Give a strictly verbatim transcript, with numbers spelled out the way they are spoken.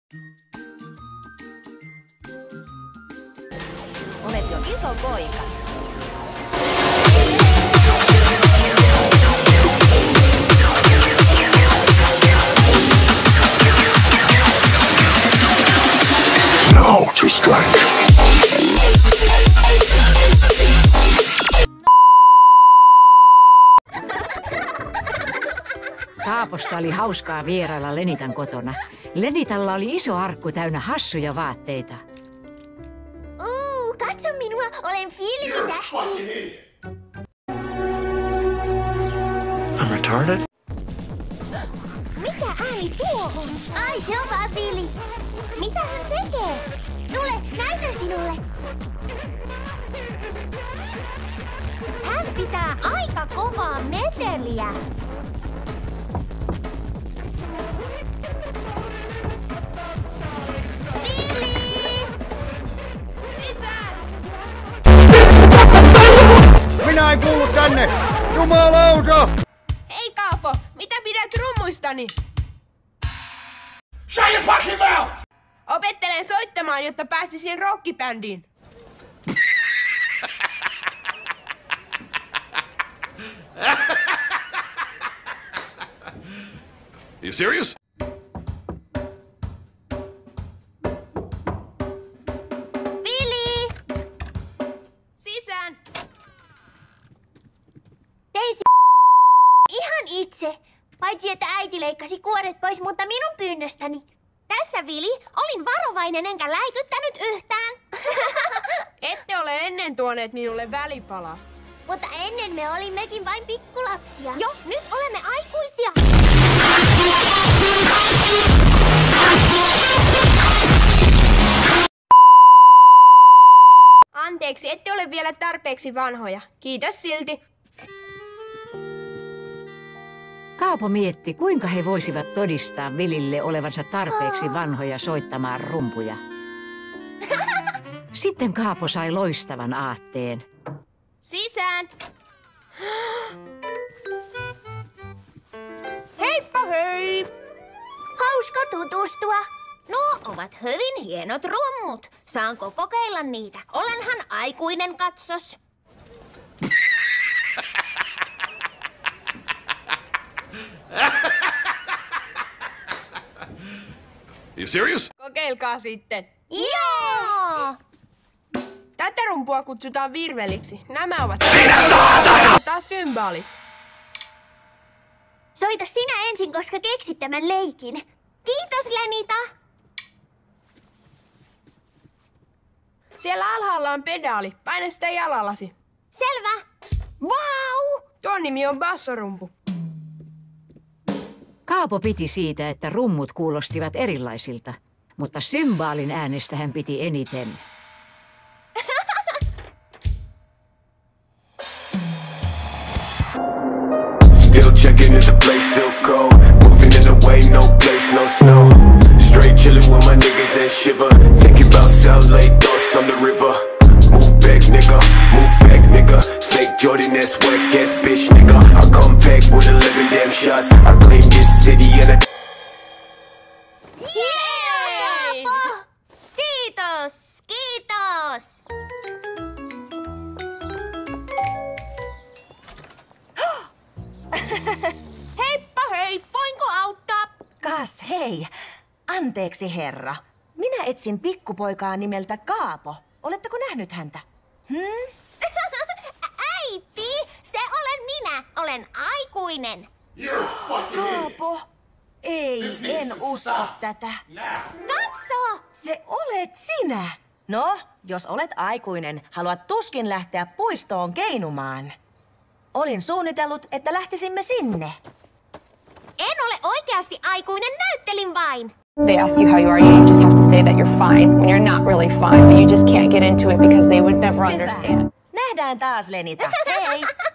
Olet jo iso poika. Now to strike. Kaaposta oli hauskaa vierailla Lenitan kotona. Lenitalla oli iso arkku täynnä hassuja vaatteita. Uu, katso minua, olen filmitähti. I'm retarded? Mikä ääni tuo on? Ai, se on vaan Vili. Mitä hän tekee? Tule, näytän sinulle. Hän pitää aika kovaa meteliä. Minä en kuulu tänne! Jumalauta! Hei Kaapo, mitä pidät rummuistani? Shut your fucking mouth! Opettelen soittamaan, jotta pääsisin rockibändiin. You serious? Vili! Sisään! Tein s- ihan itse. Paitsi että äiti leikkasi kuoret pois, mutta minun pyynnöstäni. Tässä Vili, olin varovainen enkä läikyttänyt yhtään. Ette ole ennen tuoneet minulle välipalaa. Mutta ennen me olimmekin vain pikkulapsia. Jo, nyt olemme aikuisia. Anteeksi, ette ole vielä tarpeeksi vanhoja. Kiitos silti. Kaapo mietti, kuinka he voisivat todistaa Vilille olevansa tarpeeksi vanhoja soittamaan rumpuja. Sitten Kaapo sai loistavan aatteen. Sisään! Heippa hei! Hauska tutustua. Nuo ovat hyvin hienot rummut. Saanko kokeilla niitä? Olenhan aikuinen, katsos. You serious? Kokeilkaa sitten. Joo! Tätä rumpua kutsutaan virveliksi. Nämä ovat Sinä saatana! taas symbaali. Soita sinä ensin, koska keksit tämän leikin. Kiitos, Lenita. Siellä alhaalla on pedaali. Paina sitä jalallasi. Selvä. Vau! Tuon nimi on bassorumpu. Kaapo piti siitä, että rummut kuulostivat erilaisilta, mutta symbaalin äänestä hän piti eniten. Still checking if the place still cold. Moving in the way, no place, no snow. Straight chillin' with my niggas and shiver. Thinking about South Lake, thoughts on the river. Move back, nigga, move back, nigga. Fake Jordan, that's whack ass bitch, nigga. I come back with eleven damn shots. I claim this city and I. Yeah! Kaapo! Kiitos! Kiitos! Heippa hei, voinko auttaa? Kas hei, anteeksi herra. Minä etsin pikkupoikaa nimeltä Kaapo. Oletteko nähnyt häntä? Hmm? Äiti, se olen minä. Olen aikuinen. Kaapo? Ei, en usko tätä. Katso! Se olet sinä. No, jos olet aikuinen, haluat tuskin lähteä puistoon keinumaan. Olin suunnitellut, että lähtisimme sinne. En ole oikeasti aikuinen, näyttelin vain. They ask you how you are, you just have to say that you're fine when you're not really fine, but you just can't get into it because they would never understand. Nähdään taas, Lenita. Hei!